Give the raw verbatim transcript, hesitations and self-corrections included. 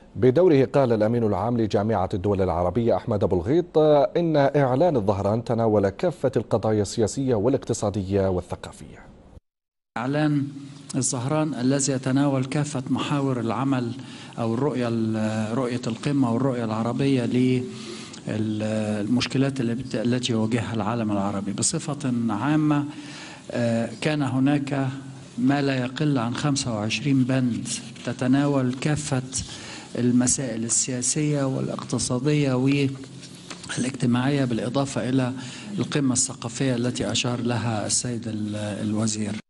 بدوره قال الأمين العام لجامعة الدول العربية أحمد أبو الغيط إن إعلان الظهران تناول كافة القضايا السياسية والاقتصادية والثقافية. إعلان الظهران الذي يتناول كافة محاور العمل أو الرؤية رؤية القمة والرؤية العربية للمشكلات التي يواجهها العالم العربي بصفة عامة. كان هناك ما لا يقل عن خمسة وعشرين بند تتناول كافة المسائل السياسية والاقتصادية والاجتماعية، بالإضافة إلى القمة الثقافية التي أشار لها السيد الوزير.